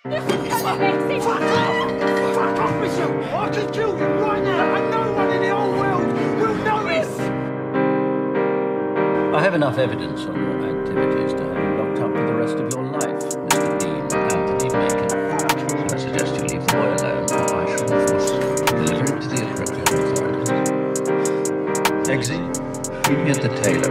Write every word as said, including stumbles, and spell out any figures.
Fuck off! Fuck off, Michelle! I can kill you right now, and no one in the whole world will notice! I have enough evidence on your activities to have you locked up for the rest of your life, Mister Dean Anthony Baker. So I suggest you leave the boy alone, or I shall force deliver it to the appropriate authorities. Eggsy, meet me at the tail